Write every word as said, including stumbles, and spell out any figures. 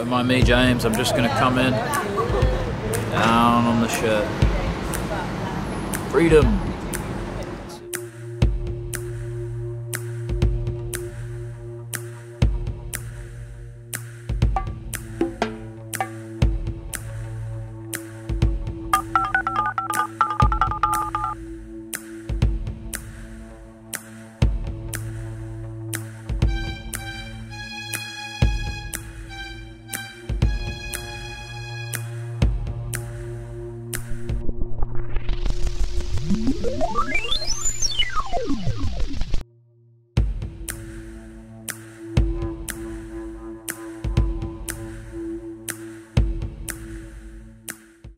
mind me, James. I'm just going to come in. Down on the shirt. Freedom. You